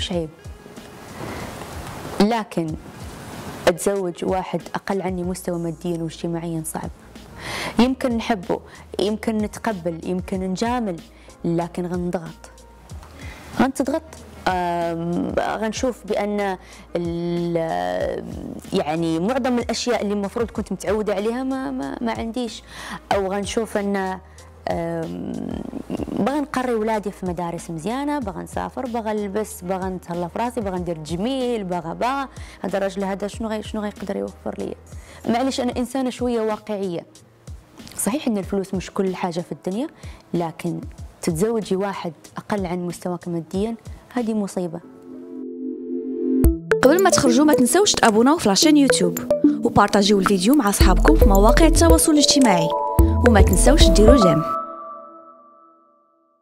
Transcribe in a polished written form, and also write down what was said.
مش عيب، لكن أتزوج واحد أقل عني مستوى ماديا واجتماعيا صعب. يمكن نحبه، يمكن نتقبل، يمكن نجامل، لكن غنضغط، غنتضغط. غنشوف بأن يعني معظم الأشياء اللي المفروض كنت متعودة عليها ما عنديش، أو غنشوف أن بغى نقري ولادي في مدارس مزيانة، بغى نسافر، بغى نلبس، بغى نتهلا في راسي، بغى ندير تجميل، بغى هذا الراجل هذا شنو غيقدر يوفر لي؟ معليش أنا إنسانة شوية واقعية. صحيح أن الفلوس مش كل حاجة في الدنيا، لكن تتزوجي واحد أقل عن مستواك ماديا هذه مصيبة. قبل ما تخرجوا ما تنسوش تابوناو في لاشين يوتيوب وبارطاجيو الفيديو مع أصحابكم في مواقع التواصل الاجتماعي، وما تنسوش ديروا جيم.